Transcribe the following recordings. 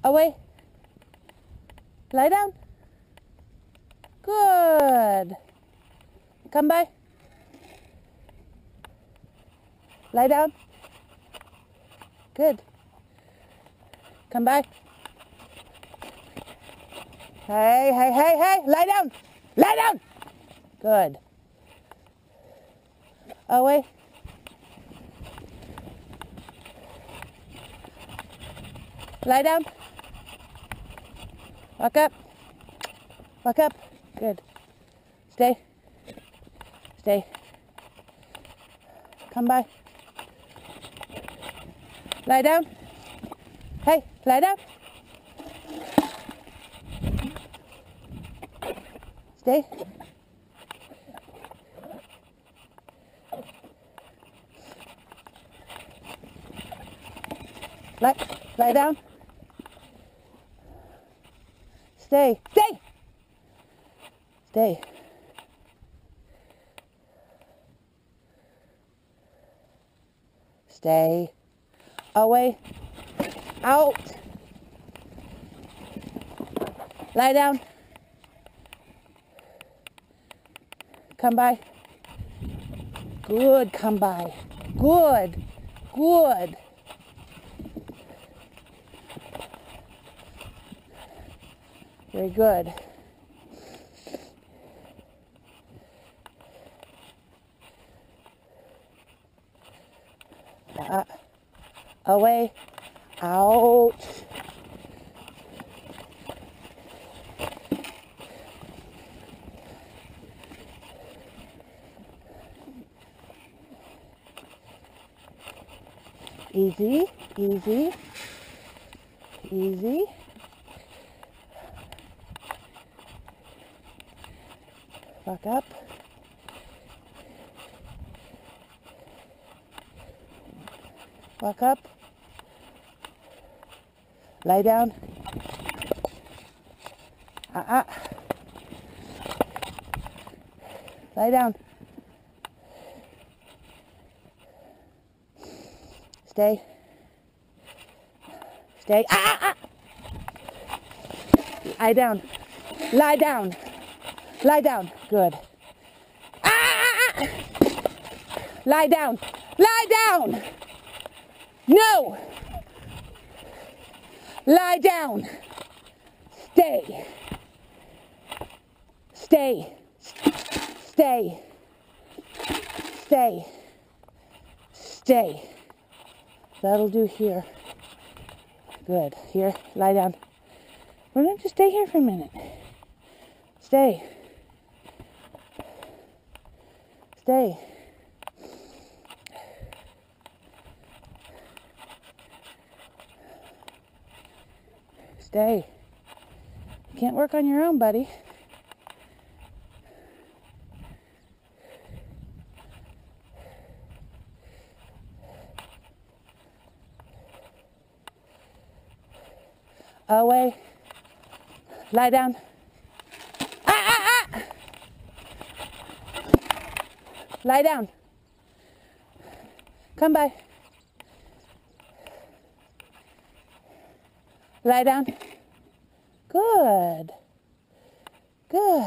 Away. Lie down. Good. Come by. Lie down. Good. Come by. Hey, hey, hey, hey. Lie down. Lie down. Good. Away. Lie down. Walk up. Walk up. Good. Stay. Stay. Come by. Lie down. Hey, lie down. Stay. Lie down. Stay. Stay. Stay. Stay. Away. Out. Lie down. Come by. Good, come by. Good. Good. Very good. Away. Out. Easy, easy, easy. Back up. Walk up. Lie down. Lie down. Stay. Stay. Lie down. Lie down. Lie down. Good. Lie down. Lie down. No. Lie down. Stay. Stay. Stay. Stay. Stay. That'll do here. Good. Here, lie down. We're going to stay here for a minute. Stay. Stay. Stay. You can't work on your own, buddy. Away. Lie down. Lie down. Come by. Lie down. Good. Good.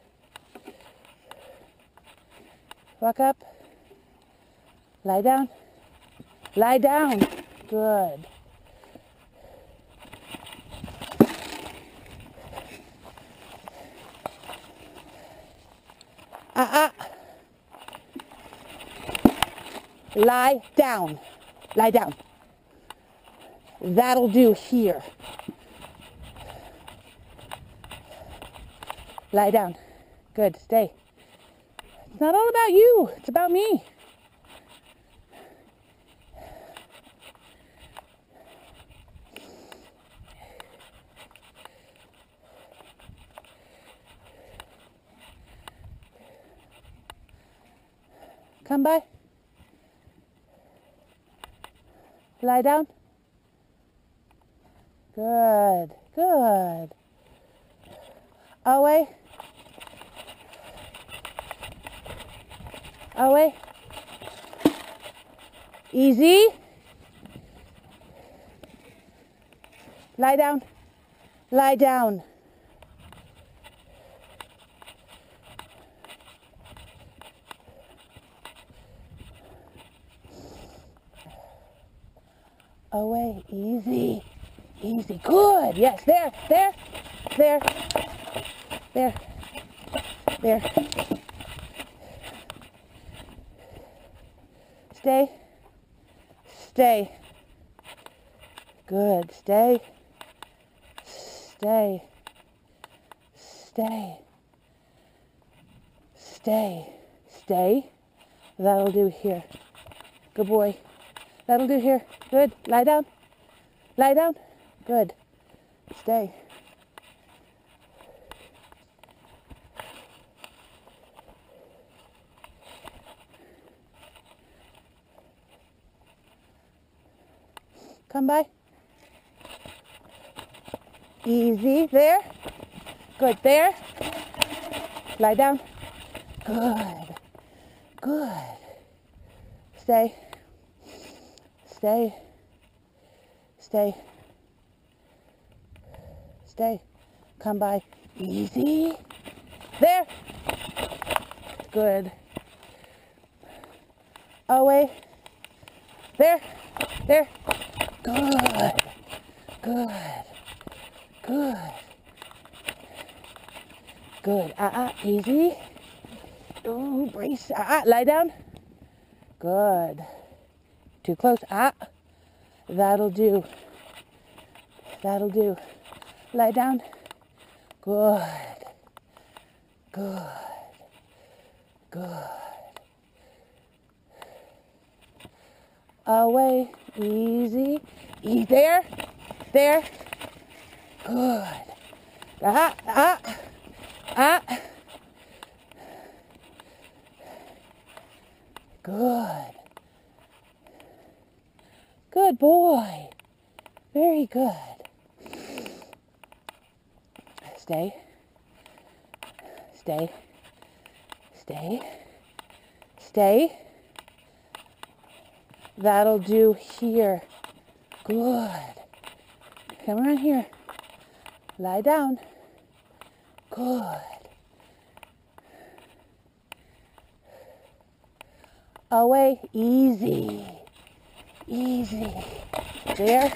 Walk up. Lie down. Lie down. Good. Lie down. Lie down. That'll do here. Lie down. Good. Stay. It's not all about you. It's about me. Come by. Lie down. Good. Good. Away. Away. Easy. Lie down. Lie down. Away. Easy. Easy. Good. Yes. There. There. There. There. There. Stay. Stay. Good. Stay. Stay. Stay. Stay. Stay. That'll do here. Good boy. That'll do here. Good. Lie down. Lie down. Good. Stay. Come by. Easy. There. Good. There. Lie down. Good. Good. Stay. Stay. Stay. Stay. Come by. Easy. There. Good. Away. There. There. Good. Good. Good. Good. Easy. Ooh, brace. Lie down. Good. Too close. That'll do. That'll do. Lie down. Good. Good. Good. Away. Easy. There. There. Good. Good. Good boy. Very good. Stay. Stay. Stay. Stay. That'll do here. Good. Come around here. Lie down. Good. Away. Easy. Easy. There.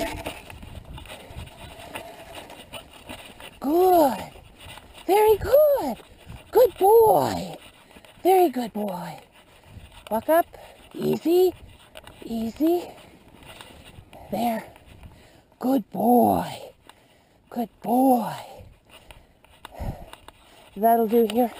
Good. Very good. Good boy. Very good boy. Walk up. Easy. Easy. There. Good boy. Good boy. That'll do here.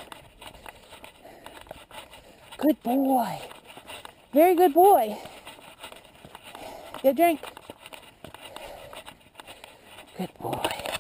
Good boy. Very good boy. Get a drink. Good boy.